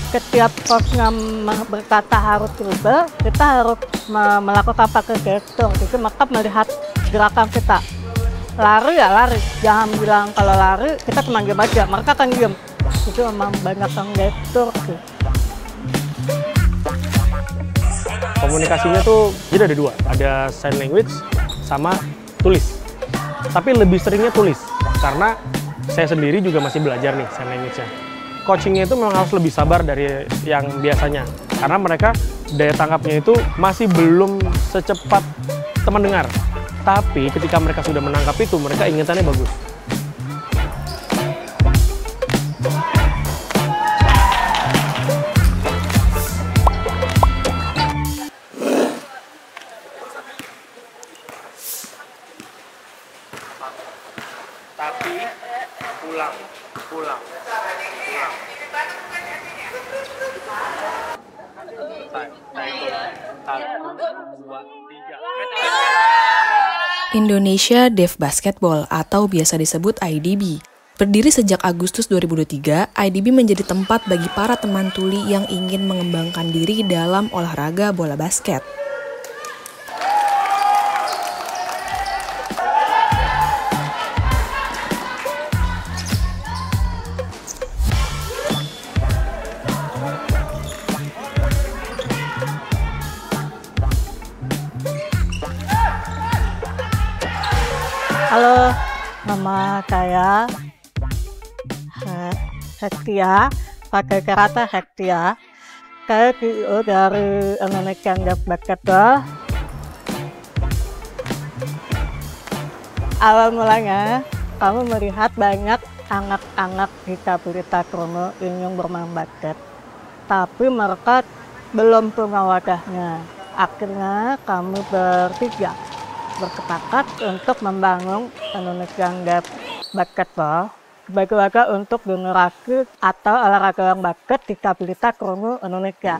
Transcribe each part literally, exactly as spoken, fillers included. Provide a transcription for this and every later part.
setiap coachnya berkata harus dribble, kita harus me melakukan pakai gestur. Jadi maka melihat gerakan kita. Lari ya lari, jangan bilang kalau lari kita cuma diam aja, mereka akan diam. Itu memang banyak yang gestur sih. Komunikasinya tuh jadi ada dua, ada sign language sama tulis. Tapi lebih seringnya tulis, karena saya sendiri juga masih belajar nih sign language-nya. Coachingnya itu memang harus lebih sabar dari yang biasanya, karena mereka daya tangkapnya itu masih belum secepat teman dengar. Tapi ketika mereka sudah menangkap itu, mereka ingatannya bagus. Tapi pulang, pulang, pulang. Indonesia Deaf Basketball atau biasa disebut I D B. Berdiri sejak Agustus dua ribu dua puluh tiga, I D B menjadi tempat bagi para teman tuli yang ingin mengembangkan diri dalam olahraga bola basket. Halo, nama saya Hektia, pakai karate Hektia. Saya C E O dari Indonesian Deaf Basketball. Awal mulanya, kami melihat banyak anak-anak disabilitas kromo ingin bermain basket, tapi mereka belum punya wadahnya. Akhirnya kami bertiga bersepakat untuk membangun Indonesian Deaf Basketball sebagai wadah untuk generasi atau olahraga basket disabilitas kromo Indonesia.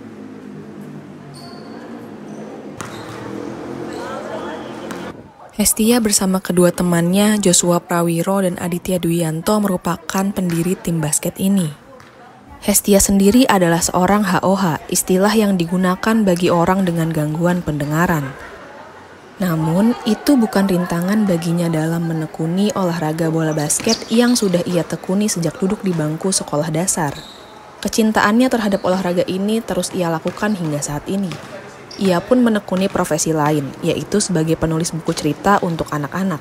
Hestia bersama kedua temannya Joshua Prawiro dan Aditya Duyanto merupakan pendiri tim basket ini. Hestia sendiri adalah seorang H O H, istilah yang digunakan bagi orang dengan gangguan pendengaran. Namun, itu bukan rintangan baginya dalam menekuni olahraga bola basket yang sudah ia tekuni sejak duduk di bangku sekolah dasar. Kecintaannya terhadap olahraga ini terus ia lakukan hingga saat ini. Ia pun menekuni profesi lain, yaitu sebagai penulis buku cerita untuk anak-anak.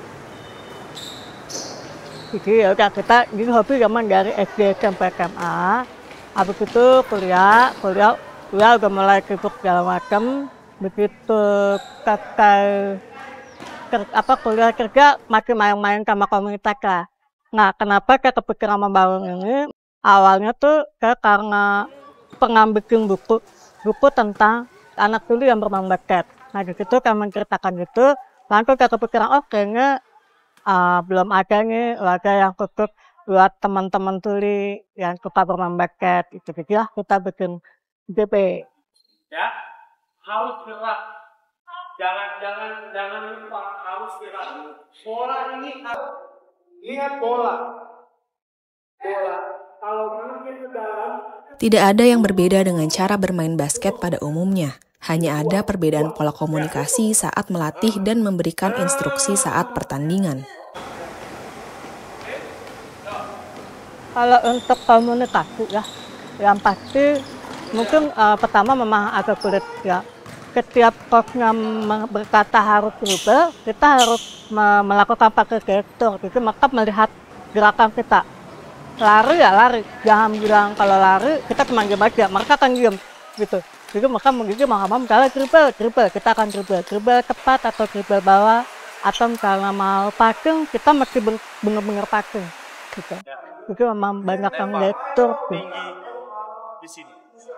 Jadi ya udah kita ini hobi zaman dari S D sampai S M A. Habis itu kuliah, kuliah, kuliah udah mulai sibuk segala macam. Begitu kakak apa kuliah kerja masih main-main sama komunitas lah. Nah, kenapa saya kepikiran membangun ini? Awalnya tuh saya karena pernah bikin buku buku tentang anak tuli yang bermain basket. Nah, di situ saya menceritakan gitu, langsung saya kepikiran, oh kayaknya uh, belum ada nih olahraga yang khusus buat teman-teman tuli yang suka bermain basket. Itu gitu ya, kita bikin D P. Ya, harus gerak. Jangan jangan jangan lupa harus gerak. Bola ini harus lihat bola. Bola. Kalau makin ke dalam. Tidak ada yang berbeda dengan cara bermain basket pada umumnya. Hanya ada perbedaan pola komunikasi saat melatih dan memberikan instruksi saat pertandingan. Kalau untuk komunikasi ya, yang pasti mungkin uh, pertama memang agak sulit ya. Setiap coachnya berkata harus dribble, kita harus me melakukan pakai gestur. Jadi maka melihat gerakan kita. Lari ya lari, jangan bilang kalau lari kita cuma diam aja, mereka akan diam gitu. Jadi maka begitu mau misalnya dribble, dribble kita akan dribble, dribble cepat atau dribble bawah, atau misalnya mau passing kita mesti benar-benar passing gitu. Jadi memang banyak yang gestur. Di sini.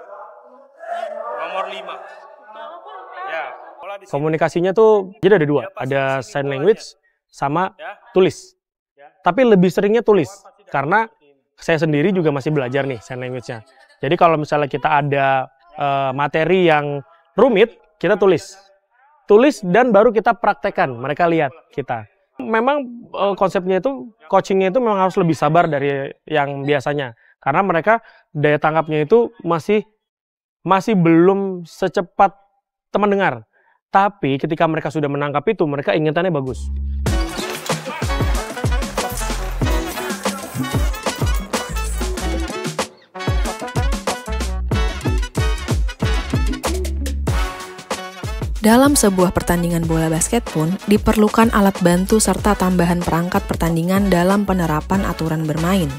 Nomor lima. Ya, komunikasinya tuh jadi ada dua, ada sign language sama tulis. Tapi lebih seringnya tulis, karena saya sendiri juga masih belajar nih sign language-nya. Jadi kalau misalnya kita ada uh, materi yang rumit, kita tulis. Tulis dan baru kita praktekkan, mereka lihat kita. Memang uh, konsepnya itu, coachingnya itu memang harus lebih sabar dari yang biasanya. Karena mereka daya tangkapnya itu masih masih belum secepat teman dengar. Tapi ketika mereka sudah menangkap itu, mereka ingatannya bagus. Dalam sebuah pertandingan bola basket pun, diperlukan alat bantu serta tambahan perangkat pertandingan dalam penerapan aturan bermain.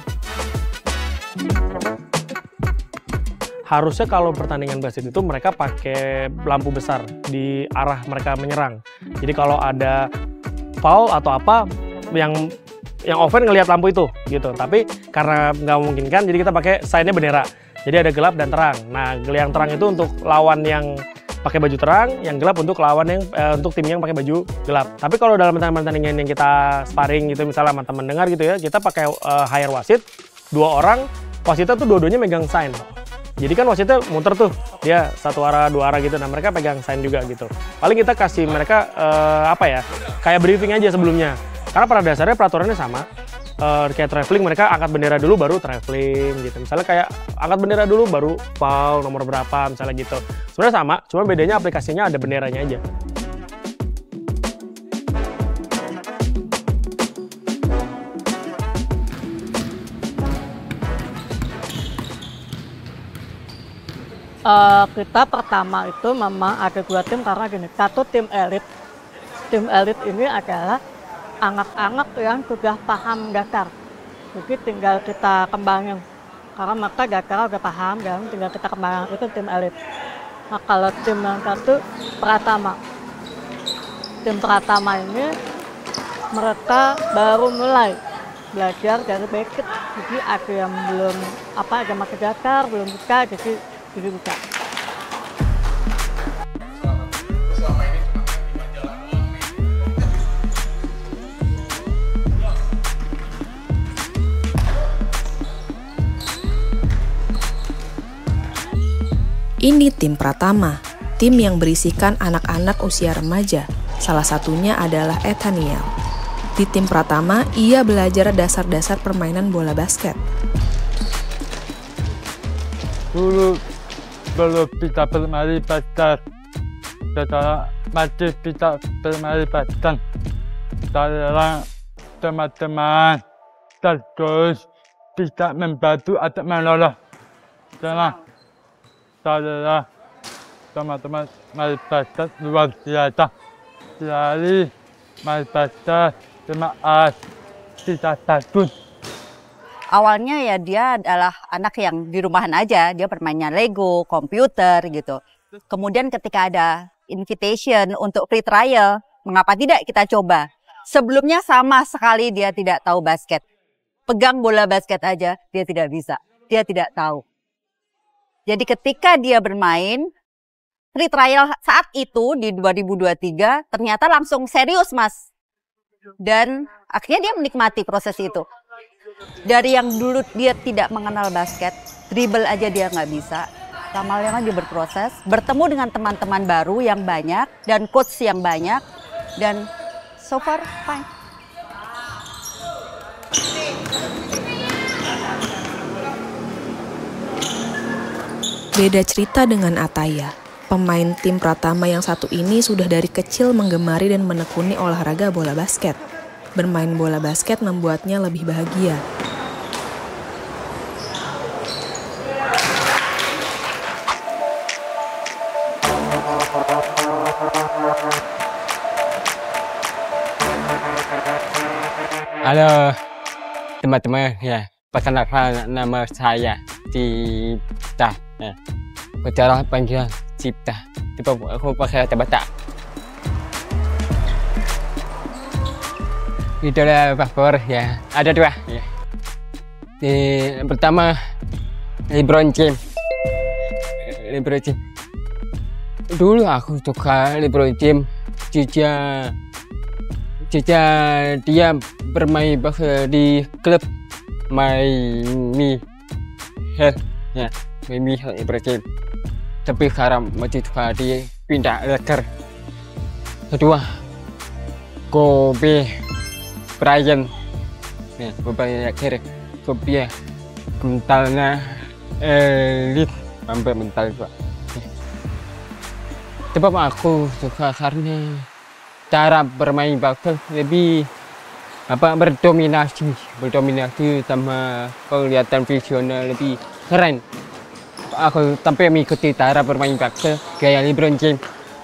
Harusnya kalau pertandingan basket itu mereka pakai lampu besar di arah mereka menyerang. Jadi kalau ada foul atau apa, yang yang offense ngelihat lampu itu gitu. Tapi karena nggak memungkinkan, jadi kita pakai sign-nya bendera. Jadi ada gelap dan terang. Nah, yang terang itu untuk lawan yang pakai baju terang, yang gelap untuk lawan yang eh, untuk tim yang pakai baju gelap. Tapi kalau dalam pertandingan yang kita sparring gitu, misalnya sama teman dengar gitu ya, kita pakai uh, hire wasit, dua orang, wasitnya tuh dua-duanya megang sign. Jadi kan wasitnya muter tuh, dia satu arah, dua arah gitu, nah mereka pegang sign juga gitu. Paling kita kasih mereka uh, apa ya, kayak briefing aja sebelumnya. Karena pada dasarnya peraturannya sama. Uh, kayak traveling, mereka angkat bendera dulu baru traveling gitu. Misalnya kayak angkat bendera dulu baru foul nomor berapa misalnya gitu. Sebenarnya sama, cuma bedanya aplikasinya ada benderanya aja. Uh, kita pertama itu memang ada dua tim karena gini, satu tim elit. Tim elit ini adalah anak-anak yang sudah paham dasar, jadi tinggal kita kembangin karena mereka dasar udah paham dan tinggal kita kembangin, itu tim elit. Nah kalau tim yang satu Pratama, tim Pratama ini mereka baru mulai belajar dari basic, jadi ada yang belum apa ada masih dasar belum bisa, jadi jadi buka. Ini tim Pratama, tim yang berisikan anak-anak usia remaja. Salah satunya adalah Ethaniel. Di tim Pratama, ia belajar dasar-dasar permainan bola basket. Dulu belum bisa bermain basket, setelah masih bisa bermain basket. Sekarang teman-teman terus bisa membantu atau menolong. Sekarang adalah teman-teman main basket luar biasa. Jadi main basket jemaah tidak takut. Awalnya ya dia adalah anak yang di rumahan aja, dia bermainnya Lego, komputer gitu. Kemudian ketika ada invitation untuk free trial, mengapa tidak kita coba? Sebelumnya sama sekali dia tidak tahu basket. Pegang bola basket aja dia tidak bisa, dia tidak tahu. Jadi ketika dia bermain, free trial saat itu di dua ribu dua puluh tiga ternyata langsung serius Mas. Dan akhirnya dia menikmati proses itu. Dari yang dulu dia tidak mengenal basket, dribble aja dia nggak bisa. Lama-lama dia berproses, bertemu dengan teman-teman baru yang banyak, dan coach yang banyak, dan so far fine. Beda cerita dengan Ataya. Pemain tim Pratama yang satu ini sudah dari kecil menggemari dan menekuni olahraga bola basket. Bermain bola basket membuatnya lebih bahagia. Halo teman-teman, ya perkenalkan nama saya Cipta. Ya. Bicara panggilan Cipta. Tiba aku pakai kata Batak. Idola favorit ya ada dua. Ya. Di, yang pertama LeBron James. LeBron James. Dulu aku suka LeBron James. Jika jika dia bermain basket di klub Miami Heat. Ya. Miami Heat LeBron James. Tapi sekarang masih suka dia pindah Lakers. Kedua, Kobe Bryant. Ya, Kobe Bryant. Kobe mentalnya elit sampai mental Pak. Sebab aku suka karena cara bermain basket lebih apa berdominasi, berdominasi sama kelihatan visional lebih keren. Aku sampai mengikuti cara bermain basket gaya LeBron James.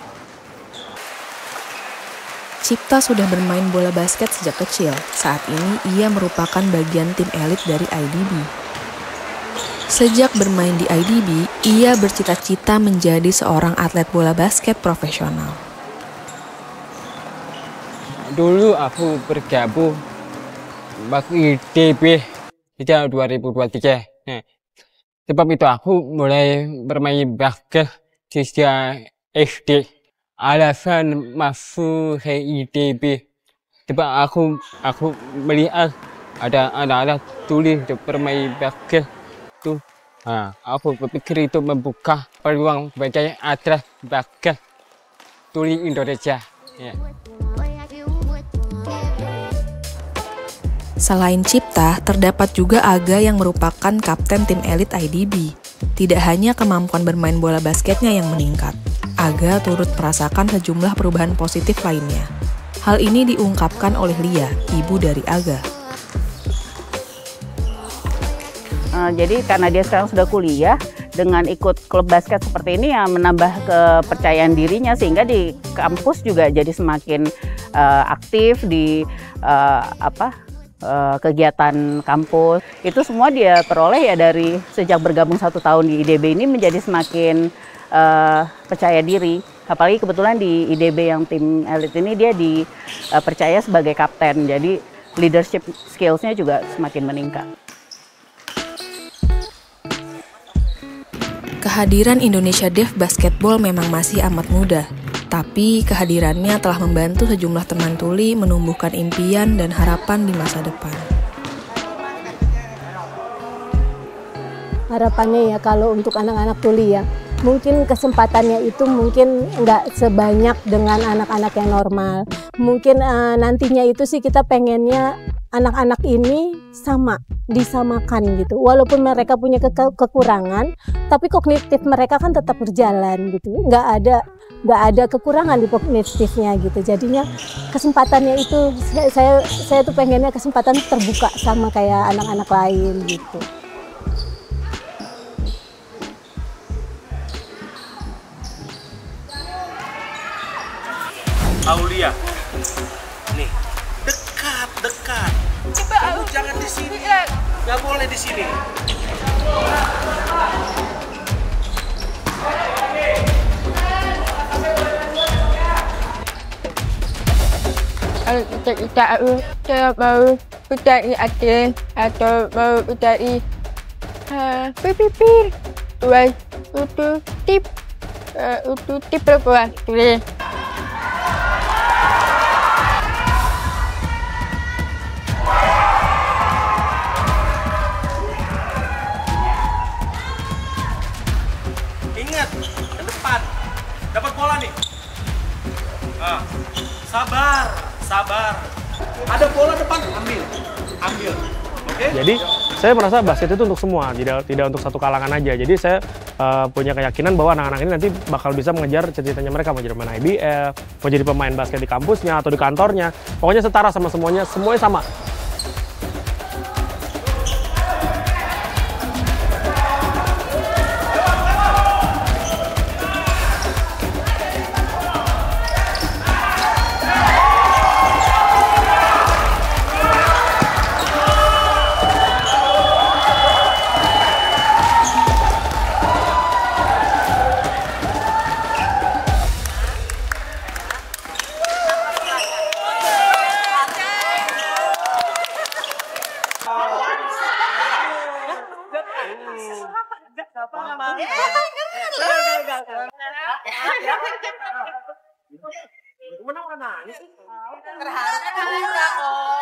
Cipta sudah bermain bola basket sejak kecil. Saat ini ia merupakan bagian tim elit dari I D B. Sejak bermain di I D B, ia bercita-cita menjadi seorang atlet bola basket profesional. Dulu aku bergabung bagi I D B sejak dua ribu dua puluh tiga. Nah, sebab itu aku mulai bermain basket sejak S D. Alasan masuk ke I D B sebab aku aku melihat ada anak-anak tulis untuk bermain basket tuh. Nah, aku berpikir itu membuka peluang sebagai atlet basket tulis Indonesia. Ya. Selain Cipta, terdapat juga Aga yang merupakan kapten tim elit I D B. Tidak hanya kemampuan bermain bola basketnya yang meningkat, Aga turut merasakan sejumlah perubahan positif lainnya. Hal ini diungkapkan oleh Lia, ibu dari Aga. Uh, jadi karena dia sekarang sudah kuliah, dengan ikut klub basket seperti ini ya menambah kepercayaan dirinya, sehingga di kampus juga jadi semakin uh, aktif di uh, apa uh, kegiatan kampus. Itu semua dia peroleh ya dari sejak bergabung satu tahun di I D B ini, menjadi semakin uh, percaya diri. Apalagi kebetulan di I D B yang tim elit ini dia dipercaya uh, sebagai kapten, jadi leadership skills-nya juga semakin meningkat. Kehadiran Indonesia Dev Basketball memang masih amat muda, tapi kehadirannya telah membantu sejumlah teman tuli menumbuhkan impian dan harapan di masa depan. Harapannya ya kalau untuk anak-anak tuli ya, mungkin kesempatannya itu mungkin nggak sebanyak dengan anak-anak yang normal. Mungkin uh, nantinya itu sih kita pengennya anak-anak ini sama, disamakan gitu. Walaupun mereka punya ke kekurangan, tapi kognitif mereka kan tetap berjalan gitu. Nggak ada nggak ada kekurangan di kognitifnya gitu. Jadinya kesempatannya itu saya saya, saya tuh pengennya kesempatan terbuka sama kayak anak-anak lain gitu. Aulia, nih dekat dekat. Coba kamu jangan di sini, nggak boleh di sini. Kita kita saya mau mencari agen atau mau mencari pipir buat untuk tip untuk tip perempuan. Ingat, ke depan. Dapat bola nih. Nah, sabar, sabar. Ada bola depan, ambil. Ambil. Oke? Okay? Jadi, saya merasa basket itu untuk semua, tidak tidak untuk satu kalangan aja. Jadi, saya uh, punya keyakinan bahwa anak-anak ini nanti bakal bisa mengejar cita-citanya mereka, mau jadi pemain I B F, mau jadi pemain basket di kampusnya atau di kantornya. Pokoknya setara sama semuanya, semuanya sama. Terharu kan